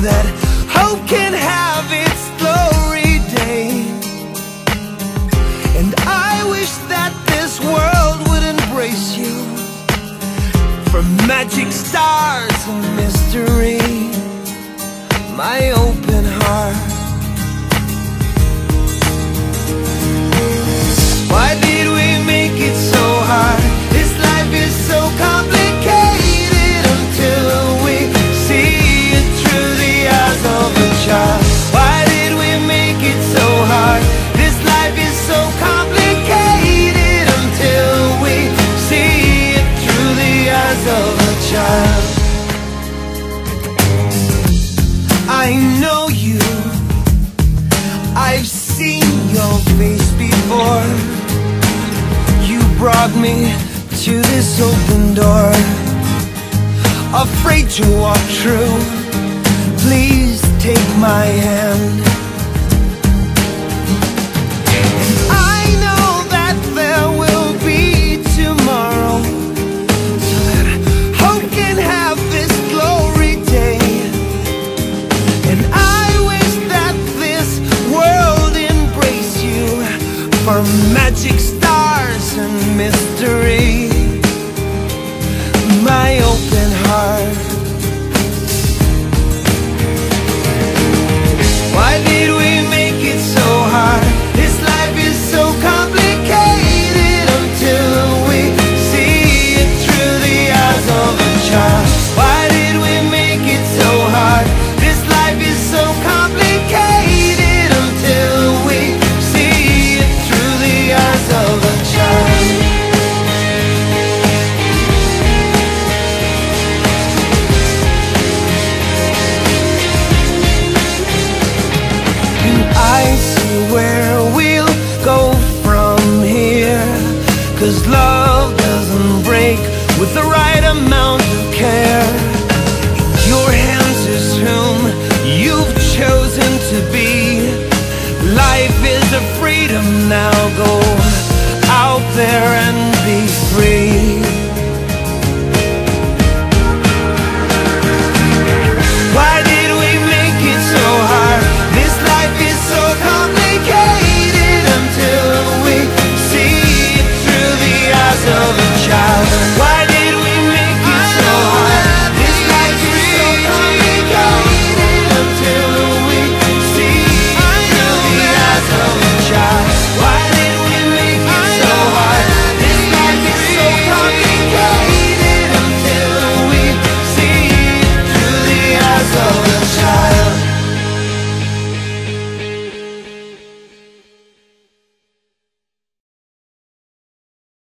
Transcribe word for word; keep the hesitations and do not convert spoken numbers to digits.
that hope can have its glory day. And I wish that this world would embrace you, from magic stars and mystery, my open heart. Why did we make it so hard? This life is so complicated until we see it through the eyes of a child. Why did we make it so hard? This life is so complicated until we see it through the eyes of a child. I know you, I've seen your face before. You brought me to this open door, afraid to walk through. Please take my hand.